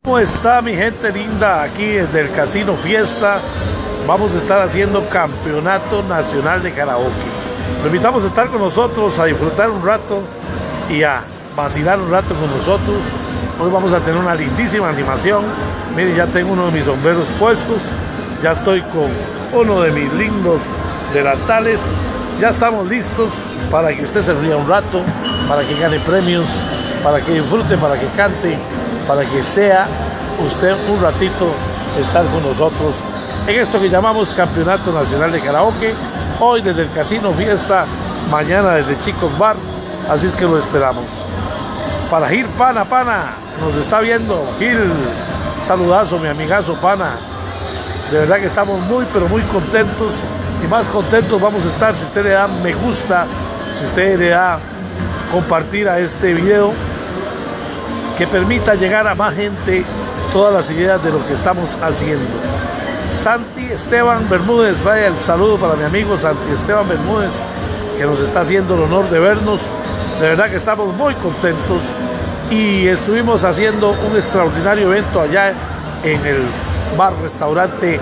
¿Cómo está mi gente linda? Aquí desde el Casino Fiesta vamos a estar haciendo Campeonato Nacional de Karaoke. Lo invitamos a estar con nosotros, a disfrutar un rato y a vacilar un rato con nosotros. Hoy vamos a tener una lindísima animación. Miren, ya tengo uno de mis sombreros puestos, ya estoy con uno de mis lindos delantales. Ya estamos listos para que usted se ría un rato, para que gane premios, para que disfrute, para que cante, para que sea usted un ratito estar con nosotros en esto que llamamos Campeonato Nacional de Karaoke. Hoy desde el Casino Fiesta, mañana desde Chicos Bar, así es que lo esperamos. Para Gil Pana, nos está viendo Gil, saludazo mi amigazo Pana. De verdad que estamos muy pero muy contentos, y más contentos vamos a estar si usted le da me gusta, si usted le da compartir a este video, que permita llegar a más gente todas las ideas de lo que estamos haciendo. Santi Esteban Bermúdez, vaya el saludo para mi amigo Santi Esteban Bermúdez, que nos está haciendo el honor de vernos. De verdad que estamos muy contentos y estuvimos haciendo un extraordinario evento allá en el bar-restaurante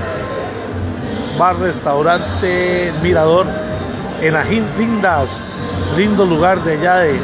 Mirador, en la lindo lugar de allá de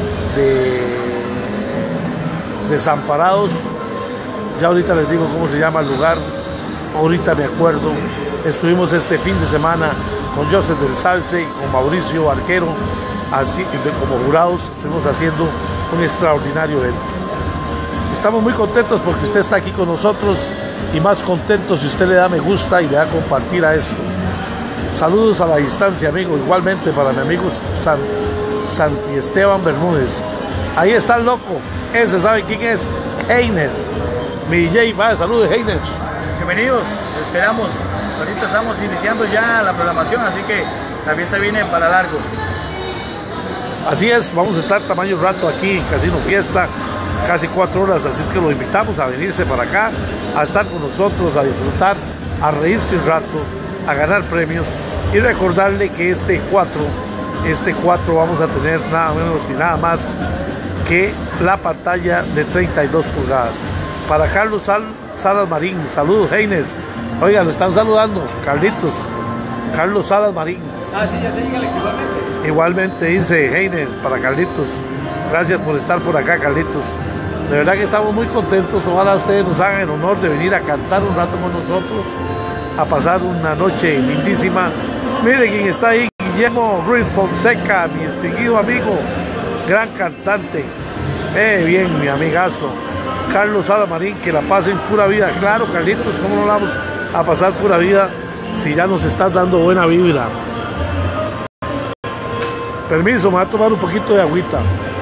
Desamparados. Ya ahorita les digo cómo se llama el lugar, ahorita me acuerdo. Estuvimos este fin de semana con Joseph del Salce y con Mauricio Arquero, así como jurados. Estuvimos haciendo un extraordinario evento. Estamos muy contentos porque usted está aquí con nosotros, y más contentos si usted le da me gusta y le da compartir a esto. Saludos a la distancia, amigo, igualmente para mi amigo Santi Esteban Bermúdez. Ahí está el loco, ese sabe quién es, Heiner, mi DJ. Va, saludos Heiner. Bienvenidos, los esperamos. Ahorita estamos iniciando ya la programación, así que la fiesta viene para largo. Así es, vamos a estar tamaño rato aquí en Casino Fiesta, casi 4 horas, así que lo invitamos a venirse para acá, a estar con nosotros, a disfrutar, a reírse un rato, a ganar premios, y recordarle que este 4 vamos a tener nada menos y nada más que la pantalla de 32 pulgadas. Para Carlos Salas Marín, saludos Heiner. Oiga, lo están saludando, Carlos Salas Marín. Ah, sí, ya se llega igualmente. Igualmente dice Heiner para Carlitos. Gracias por estar por acá, Carlitos. De verdad que estamos muy contentos. Ojalá ustedes nos hagan el honor de venir a cantar un rato con nosotros, a pasar una noche lindísima. Mire quién está ahí, Guillermo Ruiz Fonseca, mi distinguido amigo, gran cantante. Bien, mi amigazo Carlos Salamarín, que la pasen pura vida. Claro, Carlitos, ¿cómo no la vamos a pasar pura vida si ya nos estás dando buena vibra? Permiso, me voy a tomar un poquito de agüita.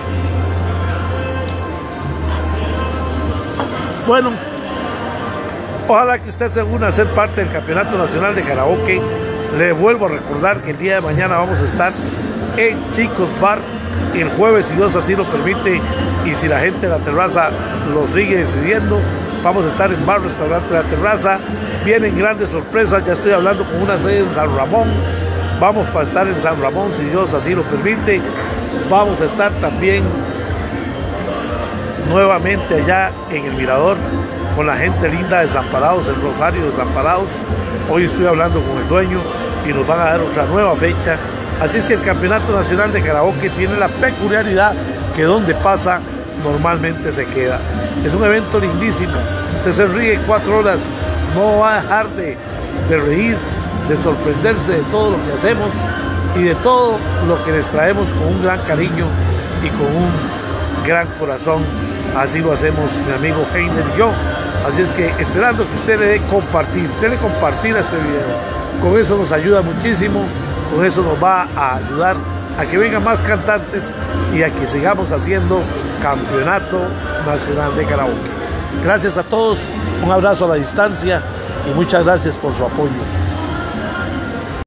Bueno, ojalá que usted se una a ser parte del Campeonato Nacional de Karaoke. Le vuelvo a recordar que el día de mañana vamos a estar en Chicos Bar, el jueves, si Dios así lo permite, y si la gente de la terraza lo sigue decidiendo, vamos a estar en Bar Restaurante La Terraza. Vienen grandes sorpresas, ya estoy hablando con una sede en San Ramón. Vamos para estar en San Ramón, si Dios así lo permite. Vamos a estar también nuevamente allá en el Mirador con la gente linda de Desamparados, el Rosario de Desamparados. Hoy estoy hablando con el dueño y nos van a dar otra nueva fecha. Así es que el Campeonato Nacional de Karaoke tiene la peculiaridad que donde pasa normalmente se queda. Es un evento lindísimo. Usted se ríe 4 horas, no va a dejar de reír, de sorprenderse de todo lo que hacemos y de todo lo que les traemos con un gran cariño y con un gran corazón. Así lo hacemos mi amigo Heiner y yo. Así es que esperando que usted le dé compartir a este video. Con eso nos ayuda muchísimo, con eso nos va a ayudar a que vengan más cantantes y a que sigamos haciendo Campeonato Nacional de Karaoke. Gracias a todos, un abrazo a la distancia y muchas gracias por su apoyo.